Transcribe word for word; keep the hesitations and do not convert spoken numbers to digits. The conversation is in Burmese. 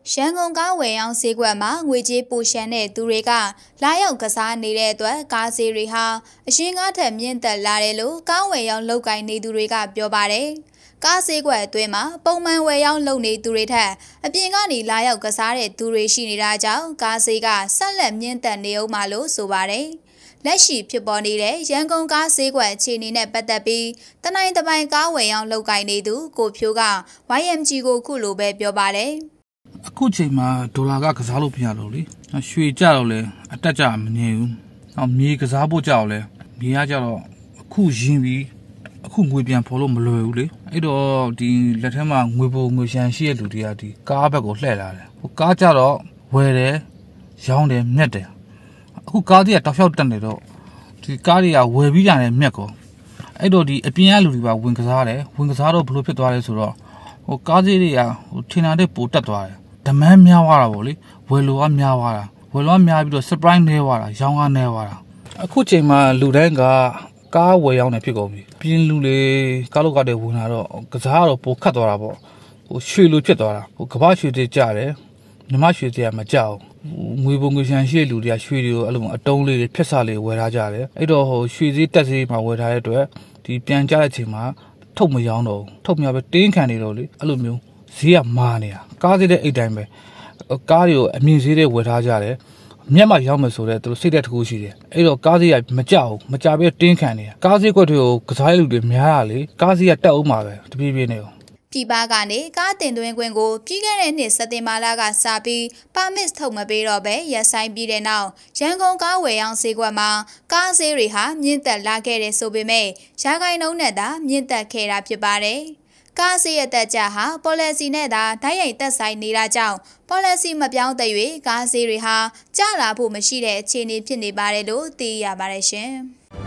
ရှမ်းကုန်ကားဝယ်ရောင်းဈေးကွက်မှာငွေကြေးပိုရှမ်းတဲ့သူတွေကလာရောက်ကစားနေတဲ့အတွက်ကားဈေးတွေဟာအရှင်ကားထက်မြင့်တက်လာတယ်လို့ကားဝယ်ရောင်းလုပ်ကိုင်နေသူတွေကပြောပါတယ်။ကားဈေးကွက်အတွင်းမှာပုံမှန်ဝယ်ရောင်းလုပ်နေသူတွေထက်အပြင်ကနေလာရောက်ကစားတဲ့သူတွေရှိနေတာကြောင့်ကားဈေးကဆက်လက်မြင့်တက်နေအောင်မှလို့ဆိုပါတယ်။လက်ရှိဖြစ်ပေါ်နေတဲ့ရန်ကုန်ကားဈေးကွက်အခြေအနေနဲ့ပတ်သက်ပြီးတနိုင်းတပိုင်းကားဝယ်ရောင်းလုပ်ကိုင်နေသူကိုဖြိုးက ဝိုင် အမ် ဂျီ ကိုခုလိုပဲပြောပါတယ်။အခုချိန်မှာဒေါ်လာကကစားလို့မရတော့လေရွှေကြတော့လဲအတက်ကြမနေဘူးနောက်မြေကစားဖို့ကြောက်လဲမြေကကြတော့အခုရင်းပြီးအခုငွေပြန်ဖော်လို့မလွယ်ဘူးလေအဲ့တော့ဒီလက်ထက်မှာငွေပုံငွေရှမ်းရှိတဲ့လူတွေကဒီကားဘက်ကိုလှည့်လာတယ်ဟိုကားကြတော့ဝယ်တယ်ရောင်းတယ်မြက်တယ်အခုကားတွေကတောက်လျှောက်တက်နေတော့ဒီကားတွေကဝယ်ပြီးရတယ်မြက်ကောအဲ့တော့ဒီအပြင်ကလူတွေပါဝင်ကစားတယ်ဝင်ကစားတော့ဘလို့ဖြစ်သွားလဲဆိုတော့ဟိုကားကြီးတွေကဟိုထင်တာတဲ့ပိုတက်သွားတယ်ဒမန်းများသွားတာပေါ့လေဝယ်လိုကများသွားတာဝယ်လိုကများပြီးတော့ surprise နေသွားတာရောင်းကားနေသွားတာအခုချိန်မှာလူတိုင်းကကားဝယ်ရောင်းနေဖြစ်ကုန်ပြီပြင်းလူလေကားလောက်ကတည်းဝင်လာတော့ကစားတော့ပိုခတ်သွားတာပေါ့ဟိုရွှေလိုဖြစ်သွားတာဟိုကမ္ဘာရွှေတွေကြတယ်မြမရွှေတွေကမကြောက်ငွေပုံငွေရှမ်းရှိတဲ့လူတွေကရွှေတွေကိုအဲ့လိုအတုံးလေးတွေဖြက်စလေးဝယ်ထားကြတယ်အဲ့တော့ဟိုရွှေစည်းတက်စည်းမှာဝယ်ထားတဲ့အတွက်ဒီပြန်ကြတဲ့အချိန်မှာထုတ်မရောင်းတော့ထုတ်မရပဲတင်းခံနေတော့လေအဲ့လိုမျိုးဈေးကမာနေတာကားဈေးတဲ့အိတ်တိုင်းပဲကားတွေကိုအမြင့်ဈေးတွေဝယ်ထားကြတယ်မြက်မှရောက်မယ်ဆိုတော့သူတို့စိတ်သက်တစ်ခုရှိတယ်အဲ့တော့ကားဈေးကမကြောက်မကြပဲတင်းခံနေတာကားဈေးကွက်တွေကိုကစားရလူတွေများတာလေကားဈေးကတက်အောင်ပါပဲတပြေးပြေးနေအောင်ပြည်ပကနေကားတင်သွင်းခွင့်ကိုပြီးခဲ့တဲ့နှစ်စက်တင်ဘာလကစပြီးပါမစ်ထုတ်မပေးတော့ပဲရပ်ဆိုင်းပြီးတဲ့နောက်ရန်ကုန်ကားဝယ်ရောင်းဈေးကွက်မှာကားဈေးတွေဟာမြင့်တက်လာခဲ့တယ်ဆိုပေမဲ့ရာခိုင်နှုန်းနဲ့သာမြင့်တက်ခဲ့တာဖြစ်ပါတယ်။ကားဈေးအသက်ကြဟာ policy နဲ့သာဓာတ်ရိုက်သက်ဆိုင်နေတာကြောင့် policy မပြောင်းတဲ့၍ကားဈေးတွေဟာကျလာဖို့မရှိတဲ့အခြေအနေဖြစ်နေပါတယ်လို့သိရပါတယ်ရှင်။